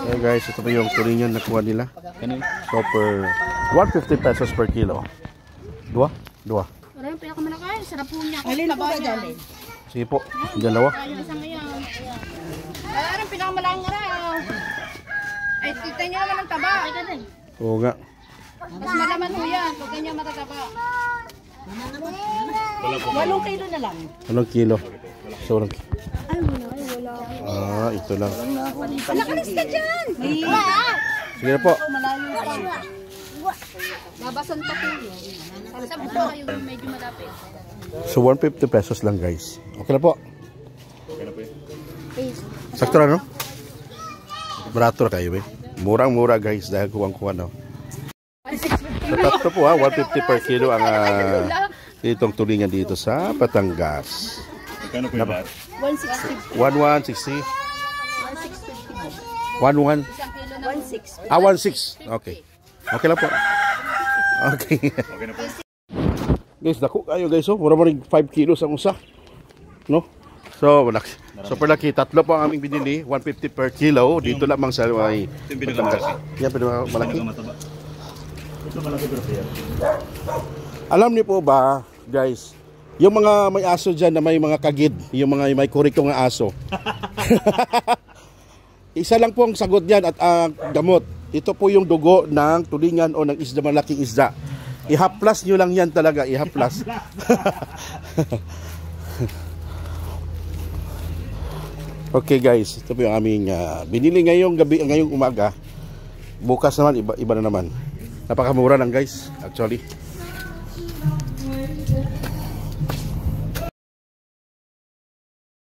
Okay guys, ito po yung tulingan na kuha nila. So per 150 pesos per kilo. Dua? Pero yung pinakamalaki, sarap po niya. Alin po ba dyan? Sige po, dalawa. Ayun, isang ngayon. Kaya rin pinakamalaking araw. Ay, kita niyo naman ang taba. Oo nga. Mas malaman ho yan, pag ganyan matataba. 8 kilo na lang. Anong kilo? So, Ay, wala. ah, ito lang. Nakalis ka dyan! Sige na po. Malayo pa. Babasan pa po yun. Sabi po kayo, medyo malapit. So 150 pesos lang guys. Okay na po. Sakto na no? Barato na kayo eh. Murang-mura guys dahil kuwang-kuwan no. Sa tatlo po ha, 150 per kilo ang itong tulingan dito sa Batangas. Magkano po yung lahat? 1160. 11. 1.6. Ah, 16. Okay. Okay lang po. Okay. Okay na po. Guys, dako kayo guys oh. Mura mo rin 5 kilos ang usa. No? So, malaki. Super laki. Tatlo po ang aming binili. 150 per kilo. Dito lamang sa may Ito yung pinakamalaki. yan, malaki. Pinakamataba. Ito malaki pero fair. Alam niyo po ba, guys, yung mga may aso dyan na may mga kagid, yung mga may kurikong aso. Isa lang po ang sagot diyan at ang gamot. Ito po yung dugo ng tulingan o ng isda, malaking isda. Ihaplas nyo lang yan talaga, ihaplas. Okay guys, ito po yung aming binili ngayong gabi, ngayong umaga. Bukas naman, iba na naman. Napakamura lang guys, actually.